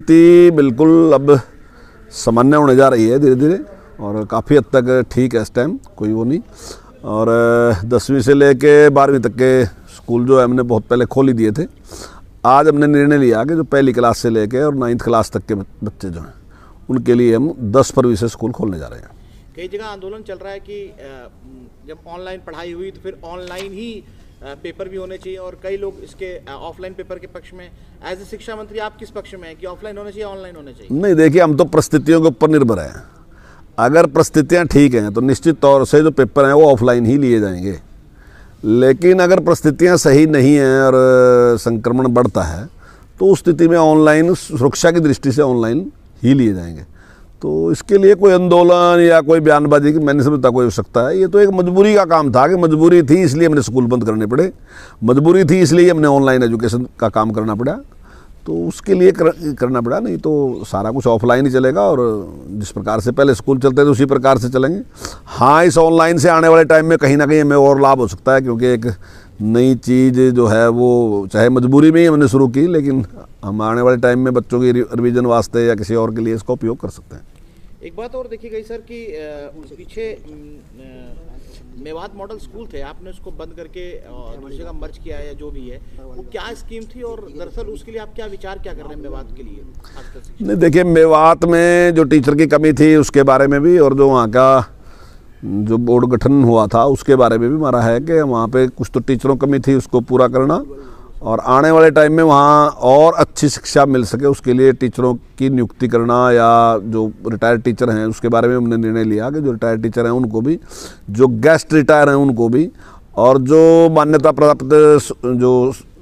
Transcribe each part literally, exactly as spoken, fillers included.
स्थिति बिल्कुल अब सामान्य होने जा रही है धीरे धीरे, और काफ़ी हद तक ठीक है इस टाइम, कोई वो नहीं। और दसवीं से लेके बारहवीं तक के स्कूल जो है हमने बहुत पहले खोल ही दिए थे। आज हमने निर्णय लिया कि जो पहली क्लास से लेके और नाइन्थ क्लास तक के बच्चे जो हैं उनके लिए हम दस फरवरी से स्कूल खोलने जा रहे हैं। कई जगह आंदोलन चल रहा है कि जब ऑनलाइन पढ़ाई हुई तो फिर ऑनलाइन ही पेपर भी होने चाहिए, और कई लोग इसके ऑफलाइन पेपर के पक्ष में। एज ए शिक्षा मंत्री आप किस पक्ष में हैं कि ऑफलाइन होने चाहिए ऑनलाइन होने चाहिए? नहीं, देखिए हम तो परिस्थितियों के ऊपर निर्भर हैं। अगर परिस्थितियां ठीक हैं तो निश्चित तौर से जो पेपर हैं वो ऑफलाइन ही लिए जाएंगे, लेकिन अगर परिस्थितियां सही नहीं हैं और संक्रमण बढ़ता है तो उस स्थिति में ऑनलाइन सुरक्षा की दृष्टि से ऑनलाइन ही लिए जाएंगे। तो इसके लिए कोई आंदोलन या कोई बयानबाजी की मैंने समझता कोई आवश्यकता है। ये तो एक मजबूरी का काम था कि मजबूरी थी इसलिए हमने स्कूल बंद करने पड़े, मजबूरी थी इसलिए हमने ऑनलाइन एजुकेशन का काम करना पड़ा, तो उसके लिए कर, करना पड़ा। नहीं तो सारा कुछ ऑफलाइन ही चलेगा और जिस प्रकार से पहले स्कूल चलते थे उसी प्रकार से चलेंगे। हाँ, इस ऑनलाइन से आने वाले टाइम में कहीं ना कहीं हमें और लाभ हो सकता है, क्योंकि एक नई चीज़ जो है वो चाहे मजबूरी में ही हमने शुरू की, लेकिन हम आने वाले टाइम में बच्चों की रिवीजन वास्ते या किसी और के लिए इसका उपयोग कर सकते हैं। एक बात और देखी गई सर कि पीछे मेवात मॉडल स्कूल थे, आपने उसको बंद करके दूसरी जगह मर्ज किया है या जो भी है, वो क्या स्कीम थी और दरअसल उसके लिए आप क्या विचार क्या कर रहे हैं मेवात के लिए? नहीं, देखिए मेवात में जो टीचर की कमी थी उसके बारे में भी, और जो वहाँ का जो बोर्ड गठन हुआ था उसके बारे में भी हमारा है कि वहाँ पे कुछ तो टीचरों की कमी थी, उसको पूरा करना, और आने वाले टाइम में वहाँ और अच्छी शिक्षा मिल सके उसके लिए टीचरों की नियुक्ति करना, या जो रिटायर्ड टीचर हैं उसके बारे में हमने निर्णय लिया कि जो रिटायर्ड टीचर हैं उनको भी, जो गेस्ट रिटायर हैं उनको भी, और जो मान्यता प्राप्त जो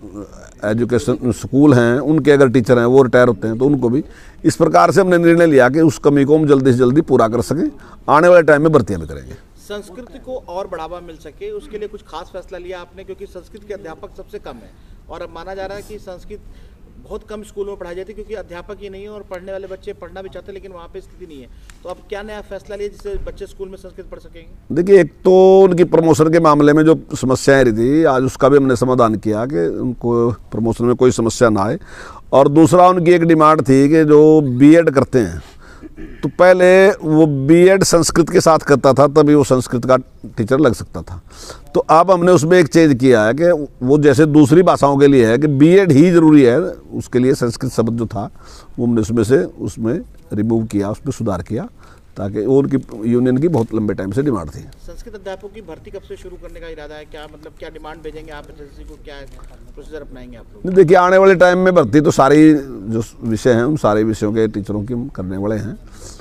एजुकेशन स्कूल हैं उनके अगर टीचर हैं वो रिटायर होते हैं तो उनको भी। इस प्रकार से हमने निर्णय लिया कि उस कमी को हम जल्दी से जल्दी पूरा कर सकें, आने वाले टाइम में भर्तियाँ भी करेंगे। संस्कृति को और बढ़ावा मिल सके उसके लिए कुछ खास फैसला लिया आपने, क्योंकि संस्कृत के अध्यापक सबसे कम है और अब माना जा रहा है कि संस्कृत बहुत कम स्कूलों में पढ़ाई जाती है क्योंकि अध्यापक ही नहीं है और पढ़ने वाले बच्चे पढ़ना भी चाहते हैं लेकिन वहाँ पे स्थिति नहीं है। तो अब क्या नया फैसला लिया जिससे बच्चे स्कूल में संस्कृत पढ़ सकेंगे? देखिए, एक तो उनकी प्रमोशन के मामले में जो समस्याएं रही थी आज उसका भी हमने समाधान किया कि उनको प्रमोशन में कोई समस्या ना आए, और दूसरा उनकी एक डिमांड थी कि जो बीएड करते हैं तो पहले वो बीएड संस्कृत के साथ करता था तभी वो संस्कृत का टीचर लग सकता था। तो अब हमने उसमें एक चेंज किया है कि वो जैसे दूसरी भाषाओं के लिए है कि बीएड ही ज़रूरी है, उसके लिए संस्कृत शब्द जो था वो हमने उसमें से उसमें रिमूव किया, उसमें सुधार किया, ताकि वो उनकी यूनियन की बहुत लंबे टाइम से डिमांड थी। संस्कृत अध्यापकों की भर्ती कब से शुरू करने का इरादा है? क्या मतलब क्या डिमांड भेजेंगे आप एसएससी को, क्या प्रोसीजर अपनाएंगे आप लोग? देखिए, आने वाले टाइम में भर्ती तो सारी जो विषय हैं उन सारे विषयों के टीचरों की हम करने वाले हैं,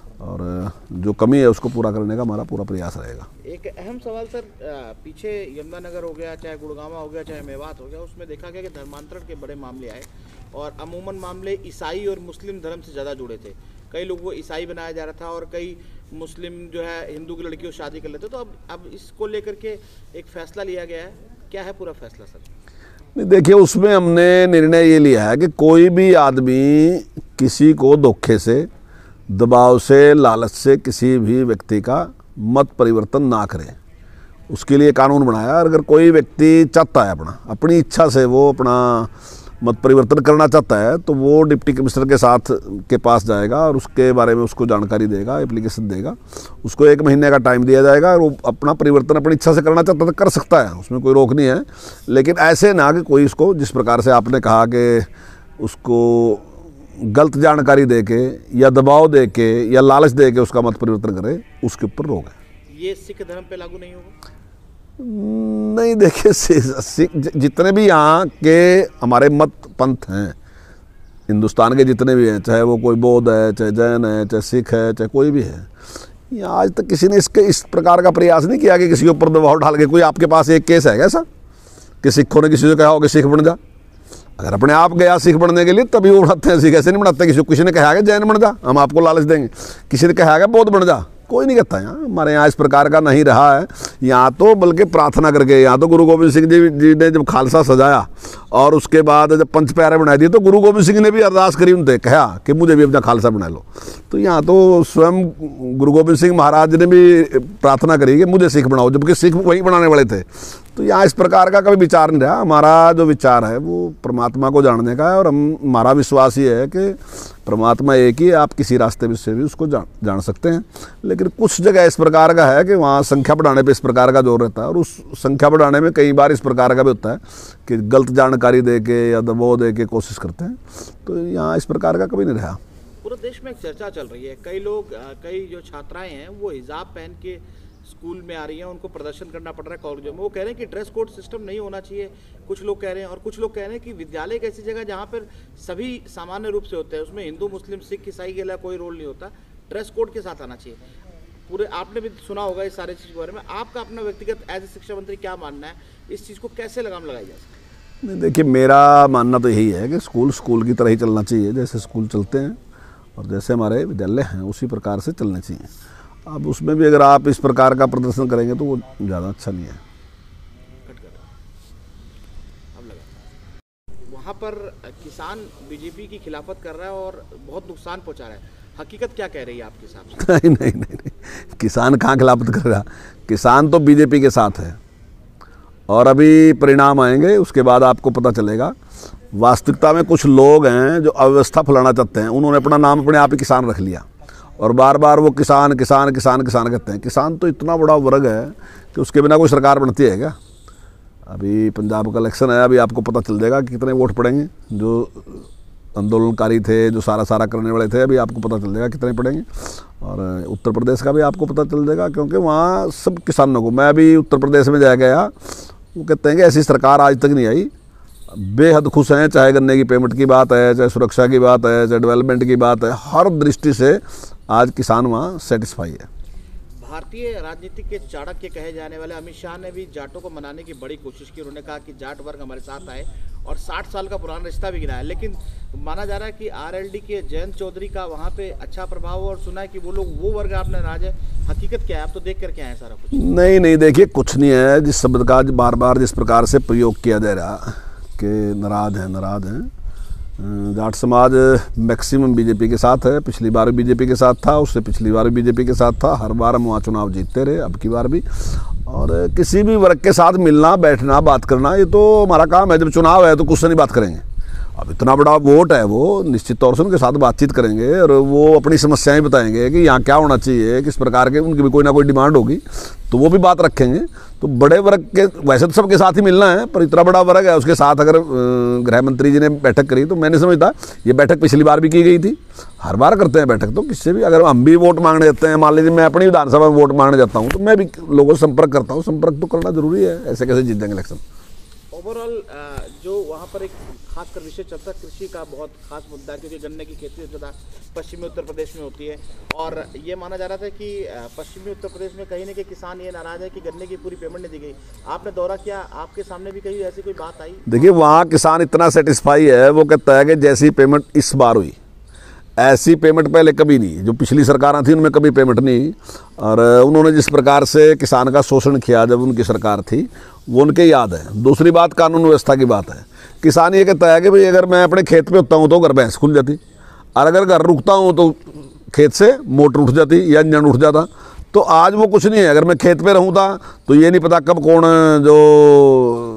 और जो कमी है उसको पूरा करने का हमारा पूरा प्रयास रहेगा। एक अहम सवाल सर, पीछे यमुनानगर हो गया, चाहे गुड़गांवा हो गया, चाहे मेवात हो गया, उसमें देखा गया कि धर्मांतरण के बड़े मामले आए और अमूमन मामले ईसाई और मुस्लिम धर्म से ज़्यादा जुड़े थे। कई लोग वो ईसाई बनाया जा रहा था और कई मुस्लिम जो है हिंदू की लड़कियों से शादी कर लेते। तो अब अब इसको लेकर के एक फैसला लिया गया है, क्या है पूरा फैसला सर? नहीं, देखिए, उसमें हमने निर्णय ये लिया है कि कोई भी आदमी किसी को धोखे से, दबाव से, लालच से किसी भी व्यक्ति का मत परिवर्तन ना करे, उसके लिए कानून बनाया। अगर कोई व्यक्ति चाहता है अपना अपनी इच्छा से वो अपना मत परिवर्तन करना चाहता है तो वो डिप्टी कमिश्नर के साथ के पास जाएगा और उसके बारे में उसको जानकारी देगा, एप्लीकेशन देगा, उसको एक महीने का टाइम दिया जाएगा और वो अपना परिवर्तन अपनी इच्छा से करना चाहता है तो कर सकता है, उसमें कोई रोक नहीं है। लेकिन ऐसे ना कि कोई उसको, जिस प्रकार से आपने कहा कि उसको गलत जानकारी दे के या दबाव दे के या लालच दे के उसका मत परिवर्तन करे, उसके ऊपर रोक है। ये सिख धर्म पे लागू नहीं होगा? नहीं, देखिए, सिख जितने भी यहाँ के हमारे मत पंथ हैं हिंदुस्तान के जितने भी हैं, चाहे वो कोई बौद्ध है, चाहे जैन है, चाहे सिख है, चाहे कोई भी है, यहाँ आज तक किसी ने इसके इस प्रकार का प्रयास नहीं किया कि किसी के ऊपर दबाव डाल के। कोई आपके पास एक केस है ऐसा कि सिखों ने किसी से कहा हो कि सिख बन जा? अगर अपने आप गया सिख बनने के लिए तभी वो बनाते हैं, सिख ऐसे नहीं बनाते। किसी किसी ने कहा कि जैन बन जा, हम आपको लालच देंगे, किसी ने कहा कि बौद्ध बन जा, कोई नहीं कहता। यहाँ हमारे यहाँ इस प्रकार का नहीं रहा है। यहाँ तो बल्कि प्रार्थना करके, यहाँ तो गुरु गोविंद सिंह जी जी ने जब खालसा सजाया और उसके बाद जब पंच प्यारे बना दिए तो गुरु गोविंद सिंह ने भी अरदास करी उनसे, कहा कि मुझे भी अपना खालसा बना लो। तो यहाँ तो स्वयं गुरु गोविंद सिंह महाराज ने भी प्रार्थना करी कि मुझे सिख बनाओ, जबकि सिख वही बनाने वाले थे। तो यहाँ इस प्रकार का कभी विचार नहीं रहा। हमारा जो विचार है वो परमात्मा को जानने का है, और हम हमारा विश्वास ये है कि परमात्मा एक ही है, आप किसी रास्ते से भी उसको जान जान सकते हैं। लेकिन कुछ जगह इस प्रकार का है कि वहाँ संख्या बढ़ाने पे इस प्रकार का जोर रहता है, और उस संख्या बढ़ाने में कई बार इस प्रकार का भी होता है कि गलत जानकारी दे के या दबाव दे के कोशिश करते हैं। तो यहाँ इस प्रकार का कभी नहीं रहा। पूरे देश में एक चर्चा चल रही है, कई लोग कई जो छात्राएं हैं वो हिजाब पहन के स्कूल में आ रही हैं, उनको प्रदर्शन करना पड़ रहा है कॉलेजों में। वो कह रहे हैं कि ड्रेस कोड सिस्टम नहीं होना चाहिए, कुछ लोग कह रहे हैं, और कुछ लोग कह रहे हैं कि विद्यालय एक ऐसी जगह जहाँ पर सभी सामान्य रूप से होते हैं, उसमें हिंदू मुस्लिम सिख ईसाई के लिए कोई रोल नहीं होता, ड्रेस कोड के साथ आना चाहिए। पूरे आपने भी सुना होगा इस सारे चीज़ के बारे में, आपका अपना व्यक्तिगत एज ए शिक्षा मंत्री क्या मानना है, इस चीज़ को कैसे लगाम लगाई जा सकती है? नहीं, देखिए मेरा मानना तो यही है कि स्कूल स्कूल की तरह ही चलना चाहिए, जैसे स्कूल चलते हैं और जैसे हमारे विद्यालय हैं उसी प्रकार से चलने चाहिए। अब उसमें भी अगर आप इस प्रकार का प्रदर्शन करेंगे तो वो ज़्यादा अच्छा नहीं है। वहाँ पर किसान बीजेपी की खिलाफत कर रहा है और बहुत नुकसान पहुँचा रहा है, हकीकत क्या कह रही है आपके हिसाब से? नहीं नहीं नहीं नहीं, किसान कहाँ खिलाफत कर रहा, किसान तो बीजेपी के साथ है, और अभी परिणाम आएंगे उसके बाद आपको पता चलेगा। वास्तविकता में कुछ लोग हैं जो अव्यवस्था फैलाना चाहते हैं, उन्होंने अपना नाम अपने आप ही किसान रख लिया, और बार बार वो किसान किसान किसान किसान कहते हैं। किसान तो इतना बड़ा वर्ग है कि उसके बिना कोई सरकार बनती है क्या? अभी पंजाब का इलेक्शन है, अभी आपको पता चल जाएगा कि कितने वोट पड़ेंगे। जो आंदोलनकारी थे, जो सारा सारा करने वाले थे, अभी आपको पता चल जाएगा कितने पड़ेंगे। और उत्तर प्रदेश का भी आपको पता चल जाएगा, क्योंकि वहाँ सब किसानों को, मैं अभी उत्तर प्रदेश में जा गया, वो कहते हैं कि ऐसी सरकार आज तक नहीं आई, बेहद खुश हैं। चाहे गन्ने की पेमेंट की बात है, चाहे सुरक्षा की बात है, चाहे डेवलपमेंट की बात है, हर दृष्टि से आज किसान वहाँ सेटिस्फाई है। भारतीय राजनीति के चाणक्य कहे जाने वाले अमित शाह ने भी जाटों को मनाने की बड़ी कोशिश की। उन्होंने कहा कि जाट वर्ग हमारे साथ आए, और साठ साल का पुराना रिश्ता भी गिराया। लेकिन माना जा रहा है कि आरएलडी के जयंत चौधरी का वहाँ पे अच्छा प्रभाव, और सुना है कि वो लोग वो वर्ग आपने नाराज है। हकीकत क्या है, आप तो देख करके आए सारा कुछ? नहीं नहीं देखिए, कुछ नहीं है। जिस शब्द का बार बार जिस प्रकार से प्रयोग किया जा रहा कि नाराज हैं नाराज हैं, जाट समाज मैक्सिमम बीजेपी के साथ है। पिछली बार भी बीजेपी के साथ था, उससे पिछली बार भी बीजेपी के साथ था, हर बार हम वहाँ चुनाव जीतते रहे, अब की बार भी। और किसी भी वर्ग के साथ मिलना बैठना बात करना ये तो हमारा काम है। जब चुनाव है तो कुछ से नहीं बात करेंगे। अब इतना बड़ा वोट है, वो निश्चित तौर से उनके साथ बातचीत करेंगे, और वो अपनी समस्याएं बताएंगे कि यहाँ क्या होना चाहिए, किस प्रकार के उनकी भी कोई ना कोई डिमांड होगी, तो वो भी बात रखेंगे। तो बड़े वर्ग के वैसे तो सबके साथ ही मिलना है, पर इतना बड़ा वर्ग है उसके साथ अगर गृह मंत्री जी ने बैठक करी, तो मैंने समझता ये बैठक पिछली बार भी की गई थी। हर बार करते हैं बैठक, तो किससे भी अगर हम भी वोट मांगने जाते हैं, मान लीजिए मैं अपनी विधानसभा में वोट मांगने जाता हूँ, तो मैं भी लोगों से संपर्क करता हूँ। संपर्क तो करना जरूरी है, ऐसे कैसे जीत जाएंगे इलेक्शन। ओवरऑल जो वहाँ पर एक खासकर विषय चलता है, कृषि का बहुत खास मुद्दा है, क्योंकि गन्ने की खेती ज़्यादा पश्चिमी उत्तर प्रदेश में होती है। और ये माना जा रहा था कि पश्चिमी उत्तर प्रदेश में कहीं ना कहीं किसान ये नाराज है कि गन्ने की पूरी पेमेंट नहीं दी गई। आपने दौरा किया, आपके सामने भी कहीं ऐसी कोई बात आई? देखिए, वहाँ किसान इतना सेटिस्फाई है, वो कहता है कि जैसी पेमेंट इस बार हुई ऐसी पेमेंट पहले कभी नहीं, जो पिछली सरकारें थी उनमें कभी पेमेंट नहीं। और उन्होंने जिस प्रकार से किसान का शोषण किया जब उनकी सरकार थी, वो उनके याद है। दूसरी बात कानून व्यवस्था की बात है। किसान ये कहता है कि भाई अगर मैं अपने खेत पे होता हूँ तो घर भैंस खुल जाती, और अगर घर रुकता हूँ तो खेत से मोटर उठ जाती या इंजन उठ जाता। तो आज वो कुछ नहीं है। अगर मैं खेत पे रहूँ था तो ये नहीं पता कब कौन जो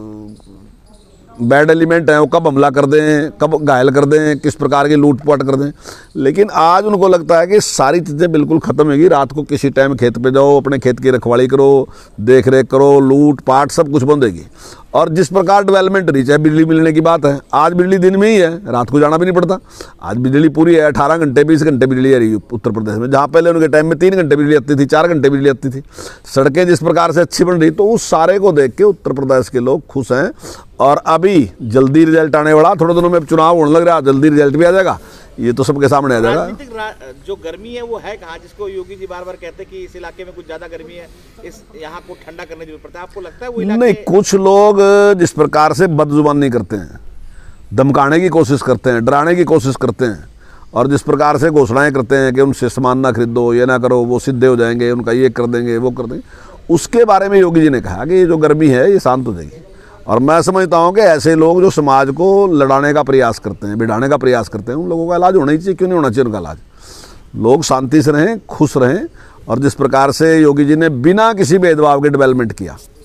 बैड एलिमेंट हैं वो कब हमला कर दें, कब घायल कर दें, किस प्रकार की लूटपाट कर दें। लेकिन आज उनको लगता है कि सारी चीज़ें बिल्कुल ख़त्म होगी। रात को किसी टाइम खेत पे जाओ, अपने खेत की रखवाली करो, देख रेख करो, लूट पाट सब कुछ बंद होगी। और जिस प्रकार डेवलपमेंट रही, चाहे बिजली मिलने की बात है, आज बिजली दिन में ही है, रात को जाना भी नहीं पड़ता। आज बिजली पूरी है, अठारह घंटे बीस घंटे बिजली आ रही है उत्तर प्रदेश में, जहाँ पहले उनके टाइम में तीन घंटे बिजली आती थी, चार घंटे बिजली आती थी। सड़कें जिस प्रकार से अच्छी बन रही, तो उस सारे को देख के उत्तर प्रदेश के लोग खुश हैं। और अभी जल्दी रिजल्ट आने वाला, थोड़े दिनों में चुनाव होने लग रहा, जल्दी रिजल्ट भी आ जाएगा, ये तो सबके सामने आ जाएगा। राजनीतिक रा, जो गर्मी है वो है कहाँ, जिसको योगी जी बार बार कहते हैं कि इस इलाके में कुछ ज्यादा गर्मी है, इस यहाँ को ठंडा करने की जरूरत पड़ता है। आपको लगता है वो इलाके... नहीं, कुछ लोग जिस प्रकार से बदजुबानी करते हैं, धमकाने की कोशिश करते हैं, डराने की कोशिश करते हैं, और जिस प्रकार से घोषणाएं करते हैं कि उनसे सामान ना खरीदो, ये ना करो, वो सीधे हो जाएंगे, उनका ये कर देंगे, वो कर देंगे, उसके बारे में योगी जी ने कहा कि ये जो गर्मी है ये शांत हो जाएगी। और मैं समझता हूँ कि ऐसे लोग जो समाज को लड़ाने का प्रयास करते हैं, बिठाने का प्रयास करते हैं, उन लोगों का इलाज होना ही चाहिए। क्यों नहीं होना चाहिए उनका इलाज? लोग शांति से रहें, खुश रहें। और जिस प्रकार से योगी जी ने बिना किसी भेदभाव के डेवलपमेंट किया,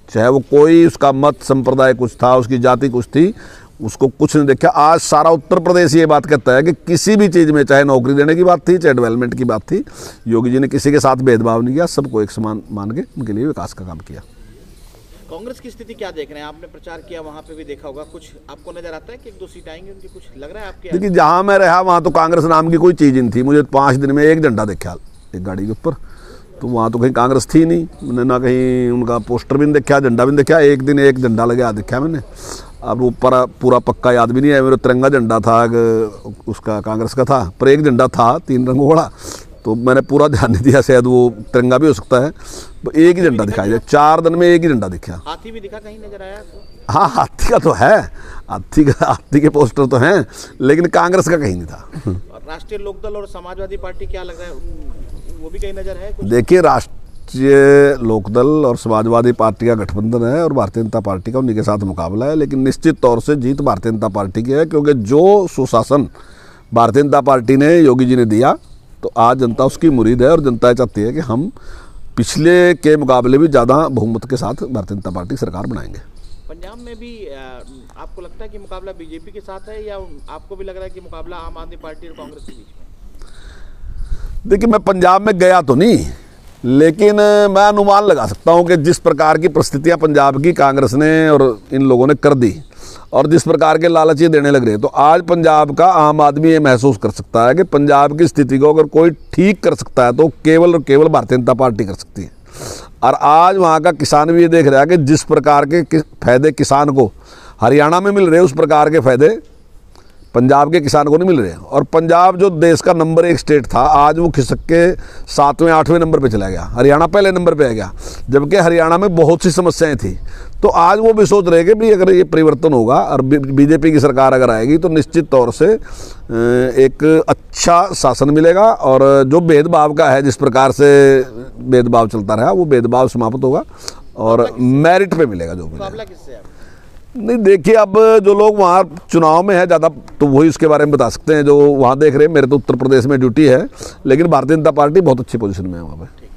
चाहे वो कोई उसका मत संप्रदाय कुछ था, उसकी जाति कुछ थी, उसको कुछ नहीं देखा। आज सारा उत्तर प्रदेश ये बात कहता है कि किसी भी चीज़ में, चाहे नौकरी देने की बात थी, चाहे डेवलपमेंट की बात थी, योगी जी ने किसी के साथ भेदभाव नहीं किया, सबको एक समान मान के उनके लिए विकास का काम किया। कांग्रेस की स्थिति क्या देख रहे हैं? आपने प्रचार किया, वहाँ पे भी देखा होगा, कुछ आपको नजर आता है कि एक दो सीट आएंगी उनकी? कुछ लग रहा है आपके? देखिए, जहाँ मैं रहा वहाँ तो कांग्रेस नाम की कोई चीज़ नहीं थी। मुझे पाँच दिन में एक झंडा देखा एक गाड़ी के ऊपर, तो वहाँ तो कहीं कांग्रेस थी नहीं। मैंने ना कहीं उनका पोस्टर भी नहीं देखा, झंडा भी नहीं देखा। एक दिन एक झंडा लगे देखा मैंने। अब ऊपर पूरा पक्का याद भी नहीं है मेरा। तिरंगा झंडा था उसका, कांग्रेस का था, पर एक झंडा था तीन रंगों वाला, तो मैंने पूरा ध्यान नहीं दिया। शायद वो तिरंगा भी हो सकता है। तो एक ही झंडा दिखाई दिया, चार दिन में एक ही झंडा दिखा। हाथी भी दिखा, कहीं नजर आया आपको? हाँ, हाथी का तो है, हाथी का हाथी के पोस्टर तो हैं, लेकिन कांग्रेस का कहीं नहीं था। और राष्ट्रीय लोकदल और समाजवादी पार्टी क्या लग रहा है, वो भी कहीं नजर है? देखिए, राष्ट्रीय लोकदल और समाजवादी पार्टी का गठबंधन है और भारतीय जनता पार्टी का उन्हीं के साथ मुकाबला है, लेकिन निश्चित तौर से जीत भारतीय जनता पार्टी की है, क्योंकि जो सुशासन भारतीय जनता पार्टी ने, योगी जी ने दिया, तो आज जनता उसकी मुरीद है और जनता चाहती है कि हम पिछले के मुकाबले भी ज़्यादा बहुमत के साथ भारतीय जनता पार्टी सरकार बनाएंगे। पंजाब में भी आपको लगता है कि मुकाबला बीजेपी के साथ है, या आपको भी लग रहा है कि मुकाबला आम आदमी पार्टी और कांग्रेस के बीच में? देखिए, मैं पंजाब में गया तो नहीं, लेकिन मैं अनुमान लगा सकता हूं कि जिस प्रकार की परिस्थितियां पंजाब की कांग्रेस ने और इन लोगों ने कर दी, और जिस प्रकार के लालच ये देने लग रहे हैं, तो आज पंजाब का आम आदमी ये महसूस कर सकता है कि पंजाब की स्थिति को अगर कोई ठीक कर सकता है तो केवल और केवल भारतीय जनता पार्टी कर सकती है। और आज वहाँ का किसान भी ये देख रहा है कि जिस प्रकार के फायदे किसान को हरियाणा में मिल रहे हैं, उस प्रकार के फायदे पंजाब के किसान को नहीं मिल रहे हैं। और पंजाब जो देश का नंबर एक स्टेट था, आज वो खिसक के सातवें आठवें नंबर पे चला गया। हरियाणा पहले नंबर पे आ गया, जबकि हरियाणा में बहुत सी समस्याएं थी। तो आज वो भी सोच रहे कि भी अगर ये परिवर्तन होगा और बीजेपी की सरकार अगर आएगी तो निश्चित तौर से एक अच्छा शासन मिलेगा, और जो भेदभाव का है, जिस प्रकार से भेदभाव चलता रहा, वो भेदभाव समाप्त होगा और मेरिट पे मिलेगा जो मिलेगा। नहीं, देखिए, अब जो लोग वहाँ चुनाव में है ज़्यादा, तो वही उसके बारे में बता सकते हैं जो वहाँ देख रहे हैं। मेरे तो उत्तर प्रदेश में ड्यूटी है, लेकिन भारतीय जनता पार्टी बहुत अच्छी पोजीशन में है वहाँ पे।